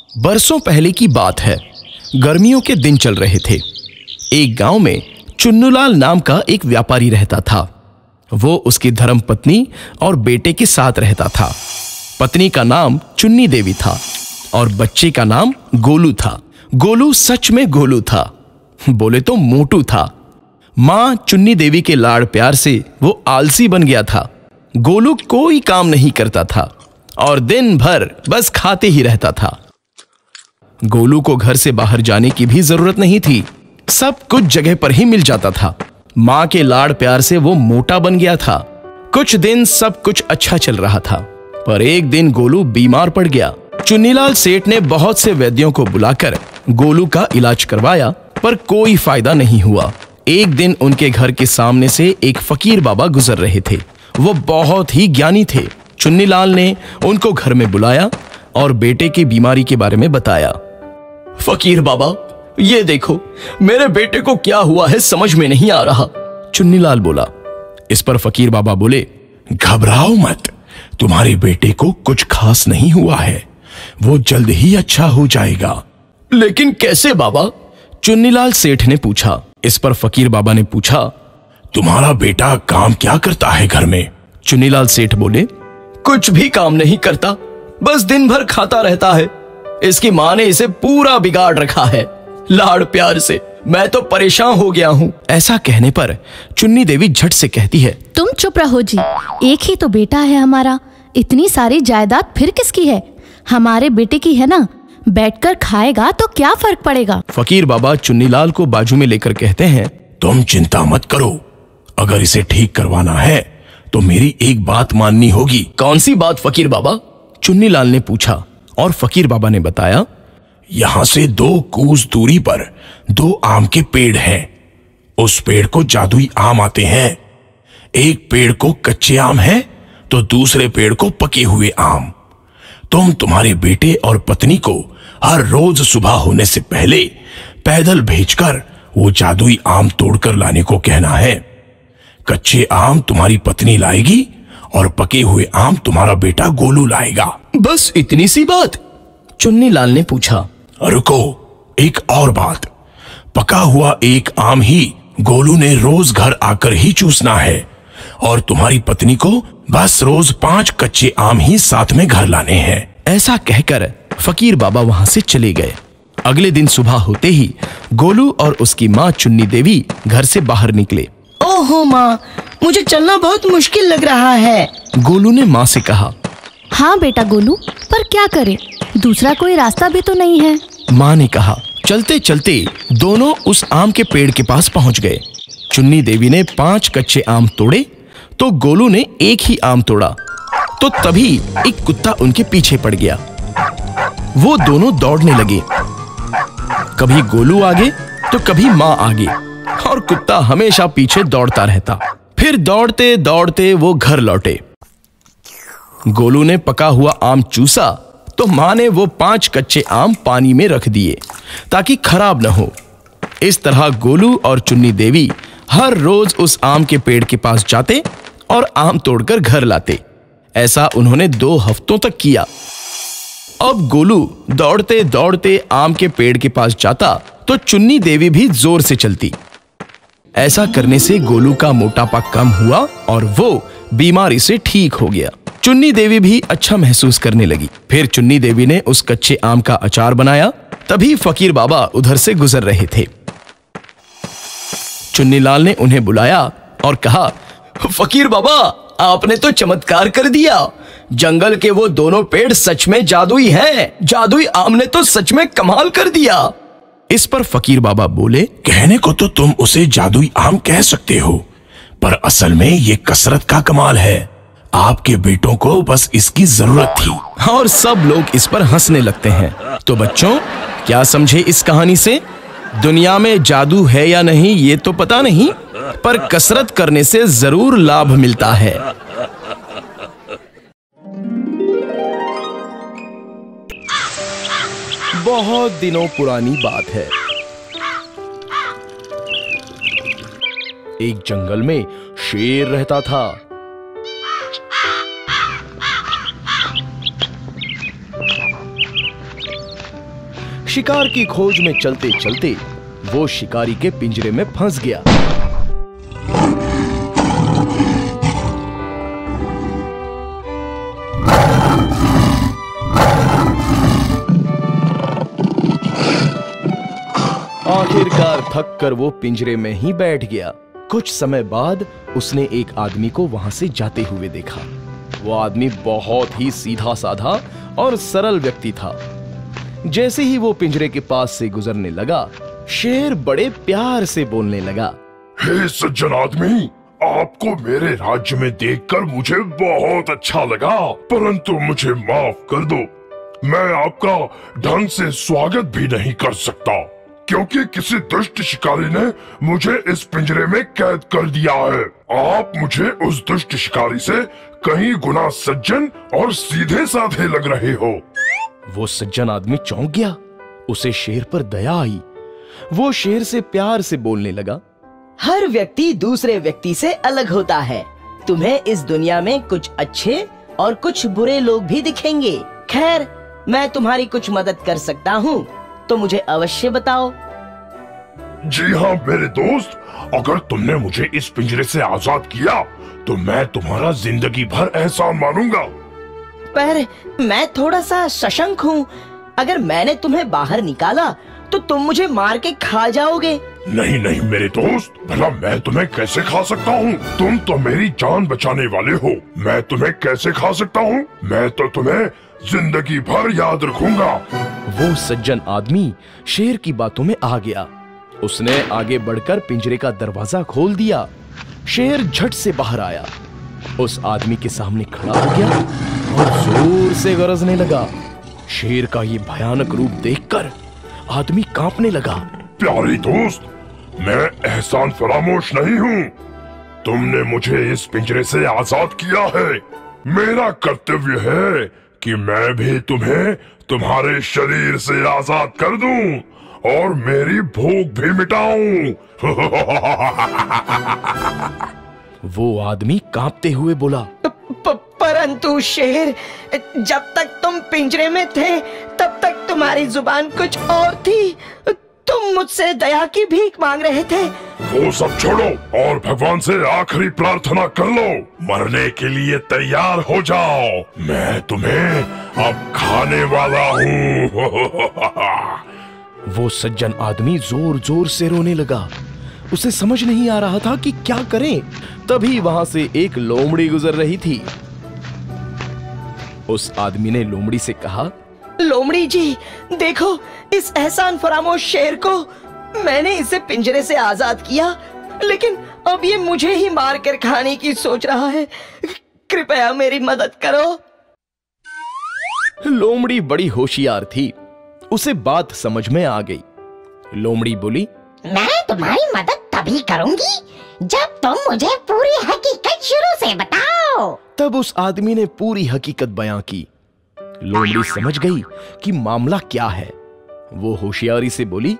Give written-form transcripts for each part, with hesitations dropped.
बरसों पहले की बात है। गर्मियों के दिन चल रहे थे। एक गांव में चुन्नूलाल नाम का एक व्यापारी रहता था। वो उसकी धर्मपत्नी और बेटे के साथ रहता था। पत्नी का नाम चुन्नी देवी था और बच्चे का नाम गोलू था। गोलू सच में गोलू था, बोले तो मोटू था। मां चुन्नी देवी के लाड़ प्यार से वो आलसी बन गया था। गोलू कोई काम नहीं करता था और दिन भर बस खाते ही रहता था। गोलू को घर से बाहर जाने की भी जरूरत नहीं थी, सब कुछ जगह पर ही मिल जाता था। मां के लाड़ प्यार से वो मोटा बन गया था। कुछ दिन सब कुछ अच्छा चल रहा था, पर एक दिन गोलू बीमार पड़ गया। चुन्नीलाल सेठ ने बहुत से वैद्यों को बुलाकर गोलू का इलाज करवाया, पर कोई फायदा नहीं हुआ। एक दिन उनके घर के सामने से एक फकीर बाबा गुजर रहे थे। वो बहुत ही ज्ञानी थे। चुन्नीलाल ने उनको घर में बुलाया और बेटे की बीमारी के बारे में बताया। फकीर बाबा, ये देखो मेरे बेटे को क्या हुआ है, समझ में नहीं आ रहा। चुन्नीलाल बोला। इस पर फकीर बाबा बोले, घबराओ मत, तुम्हारे बेटे को कुछ खास नहीं हुआ है, वो जल्द ही अच्छा हो जाएगा। लेकिन कैसे बाबा? चुन्नीलाल सेठ ने पूछा। इस पर फकीर बाबा ने पूछा, तुम्हारा बेटा काम क्या करता है घर में? चुन्नीलाल सेठ बोले, कुछ भी काम नहीं करता, बस दिन भर खाता रहता है। इसकी मां ने इसे पूरा बिगाड़ रखा है लाड़ प्यार से। मैं तो परेशान हो गया हूँ। ऐसा कहने पर चुन्नी देवी झट से कहती है, तुम चुप रहो जी, एक ही तो बेटा है हमारा, इतनी सारी जायदाद फिर किसकी है? हमारे बेटे की है ना, बैठकर खाएगा तो क्या फर्क पड़ेगा। फकीर बाबा चुन्नीलाल को बाजू में लेकर कहते हैं, तुम चिंता मत करो, अगर इसे ठीक करवाना है तो मेरी एक बात माननी होगी। कौन सी बात फकीर बाबा? चुन्नीलाल ने पूछा और फकीर बाबा ने बताया, यहां से 2 कोस दूरी पर 2 आम के पेड़ हैं। उस पेड़ को जादुई आम आते हैं। एक पेड़ को कच्चे आम है तो दूसरे पेड़ को पके हुए आम। तुम तुम्हारे बेटे और पत्नी को हर रोज सुबह होने से पहले पैदल भेजकर वो जादुई आम तोड़कर लाने को कहना है। कच्चे आम तुम्हारी पत्नी लाएगी और पके हुए आम तुम्हारा बेटा गोलू लाएगा। बस इतनी सी बात? चुन्नीलाल ने पूछा। रुको, एक और बात, पका हुआ एक आम ही गोलू ने रोज घर आकर ही चूसना है और तुम्हारी पत्नी को बस रोज 5 कच्चे आम ही साथ में घर लाने हैं। ऐसा कहकर फकीर बाबा वहां से चले गए। अगले दिन सुबह होते ही गोलू और उसकी माँ चुन्नी देवी घर से बाहर निकले। ओहो माँ, मुझे चलना बहुत मुश्किल लग रहा है। गोलू ने माँ से कहा। हाँ बेटा गोलू, पर क्या करे, दूसरा कोई रास्ता भी तो नहीं है। माँ ने कहा। चलते चलते दोनों उस आम के पेड़ के पास पहुंच गए। चुन्नी देवी ने 5 कच्चे आम तोड़े तो गोलू ने एक ही आम तोड़ा, तो तभी एक कुत्ता उनके पीछे पड़ गया। वो दोनों दौड़ने लगे, कभी गोलू आगे तो कभी माँ आगे, और कुत्ता हमेशा पीछे दौड़ता रहता। फिर दौड़ते दौड़ते वो घर लौटे। गोलू ने पका हुआ आम चूसा तो माँ ने वो 5 कच्चे आम पानी में रख दिए ताकि खराब न हो। इस तरह गोलू और चुन्नी देवी हर रोज उस आम के पेड़ के पास जाते और आम तोड़कर घर लाते। ऐसा उन्होंने 2 हफ्तों तक किया। अब गोलू दौड़ते दौड़ते आम के पेड़ के पास जाता तो चुन्नी देवी भी जोर से चलती। ऐसा करने से गोलू का मोटापा कम हुआ और वो बीमारी से ठीक हो गया। चुन्नी देवी भी अच्छा महसूस करने लगी। फिर चुन्नी देवी ने उस कच्चे आम का अचार बनाया। तभी फकीर बाबा उधर से गुजर रहे थे। चुन्नीलाल ने उन्हें बुलाया और कहा, फकीर बाबा, आपने तो चमत्कार कर दिया। जंगल के वो दोनों पेड़ सच में जादुई हैं। जादुई आम ने तो सच में कमाल कर दिया। इस पर फकीर बाबा बोले, कहने को तो तुम उसे जादुई आम कह सकते हो, पर असल में ये कसरत का कमाल है। आपके बेटों को बस इसकी जरूरत थी। और सब लोग इस पर हंसने लगते हैं। तो बच्चों, क्या समझे इस कहानी से? दुनिया में जादू है या नहीं ये तो पता नहीं, पर कसरत करने से जरूर लाभ मिलता है। बहुत दिनों पुरानी बात है। एक जंगल में शेर रहता था। शिकार की खोज में चलते चलते वो शिकारी के पिंजरे में फंस गया। आखिरकार थक कर वो पिंजरे में ही बैठ गया। कुछ समय बाद उसने एक आदमी को वहां से जाते हुए देखा। वो आदमी बहुत ही सीधा साधा और सरल व्यक्ति था। जैसे ही वो पिंजरे के पास से गुजरने लगा, शेर बड़े प्यार से बोलने लगा। हे सज्जन आदमी, आपको मेरे राज्य में देखकर मुझे बहुत अच्छा लगा, परंतु मुझे माफ कर दो, मैं आपका ढंग से स्वागत भी नहीं कर सकता, क्योंकि किसी दुष्ट शिकारी ने मुझे इस पिंजरे में कैद कर दिया है। आप मुझे उस दुष्ट शिकारी से कहीं गुना सज्जन और सीधे साधे लग रहे हो। वो सज्जन आदमी चौंक गया। उसे शेर पर दया आई। वो शेर से प्यार से बोलने लगा। हर व्यक्ति दूसरे व्यक्ति से अलग होता है। तुम्हें इस दुनिया में कुछ अच्छे और कुछ बुरे लोग भी दिखेंगे। खैर, मैं तुम्हारी कुछ मदद कर सकता हूँ, तो मुझे अवश्य बताओ। जी हाँ मेरे दोस्त, अगर तुमने मुझे इस पिंजरे से आजाद किया तो मैं तुम्हारा जिंदगी भर एहसान मानूंगा। पर मैं थोड़ा सा सशंक हूँ। अगर मैंने तुम्हें बाहर निकाला तो तुम मुझे मार के खा जाओगे। नहीं नहीं मेरे दोस्त, भला मैं तुम्हें कैसे खा सकता हूँ? तुम तो मेरी जान बचाने वाले हो। मैं तुम्हें कैसे खा सकता हूँ? मैं तो तुम्हें जिंदगी भर याद रखूंगा। वो सज्जन आदमी शेर की बातों में आ गया। उसने आगे बढ़कर पिंजरे का दरवाजा खोल दिया। शेर झट से बाहर आया, उस आदमी के सामने खड़ा हो गया और जोर से गरजने लगा। शेर का ये भयानक रूप देखकर आदमी कांपने लगा। प्यारे दोस्त, मैं एहसान फरामोश नहीं हूँ। तुमने मुझे इस पिंजरे से आजाद किया है। मेरा कर्तव्य है कि मैं भी तुम्हें तुम्हारे शरीर से आजाद कर दूं और मेरी भूख भी मिटाऊं। वो आदमी कांपते हुए बोला। परंतु शेर, जब तक तुम पिंजरे में थे तब तक तुम्हारी जुबान कुछ और थी। तुम मुझसे दया की भीख मांग रहे थे। वो सब छोड़ो और भगवान से आखिरी प्रार्थना कर लो। मरने के लिए तैयार हो जाओ, मैं तुम्हें अब खाने वाला हूँ। वो सज्जन आदमी जोर जोर से रोने लगा। उसे समझ नहीं आ रहा था कि क्या करें। तभी वहां से एक लोमड़ी गुजर रही थी। उस आदमी ने लोमड़ी से कहा, लोमड़ी जी, देखो इस एहसान फरामोश शेर को। मैंने इसे पिंजरे से आजाद किया, लेकिन अब ये मुझे ही मार कर खाने की सोच रहा है। कृपया मेरी मदद करो। लोमड़ी बड़ी होशियार थी। उसे बात समझ में आ गई। लोमड़ी बोली, मैं तुम्हारी मदद तभी करूंगी जब तुम मुझे पूरी हकीकत शुरू से बताओ। तब उस आदमी ने पूरी हकीकत बयां की। लोमड़ी समझ गई कि मामला क्या है। वो होशियारी से बोली,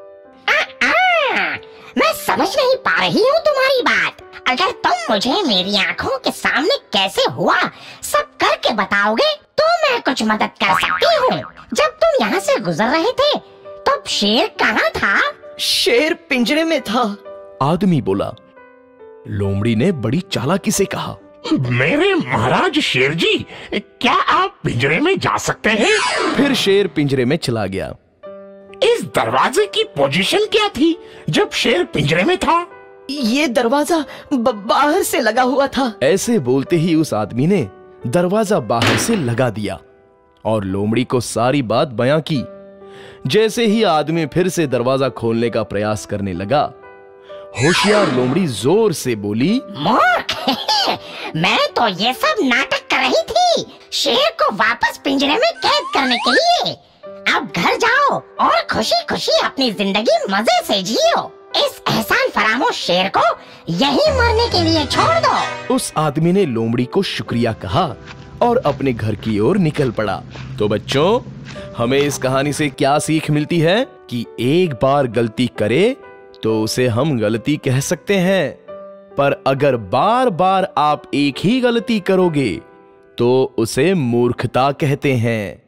मैं समझ नहीं पा रही हूँ तुम्हारी बात। अगर तुम मुझे मेरी आंखों के सामने कैसे हुआ सब करके बताओगे तो मैं कुछ मदद कर सकती हूँ। जब तुम यहाँ से गुजर रहे थे तब शेर कहाँ था? शेर पिंजरे में था। आदमी बोला। लोमड़ी ने बड़ी चालाकी से कहा, मेरे महाराज शेर जी, क्या आप पिंजरे में जा सकते हैं? फिर शेर पिंजरे में चला गया। इस दरवाजे की पोजीशन क्या थी जब शेर पिंजरे में था? ये दरवाजा बाहर से लगा हुआ था। ऐसे बोलते ही उस आदमी ने दरवाजा बाहर से लगा दिया और लोमड़ी को सारी बात बयां की। जैसे ही आदमी फिर से दरवाजा खोलने का प्रयास करने लगा, होशियार लोमड़ी जोर से बोली, मूर्ख, मैं तो ये सब नाटक कर रही थी शेर को वापस पिंजरे में कैद करने के लिए। अब घर जाओ और खुशी खुशी अपनी जिंदगी मजे से जियो। इस एहसान फरामोश शेर को यहीं मरने के लिए छोड़ दो। उस आदमी ने लोमड़ी को शुक्रिया कहा और अपने घर की ओर निकल पड़ा। तो बच्चों, हमें इस कहानी से क्या सीख मिलती है कि एक बार गलती करे तो उसे हम गलती कह सकते हैं, पर अगर बार बार आप एक ही गलती करोगे तो उसे मूर्खता कहते हैं।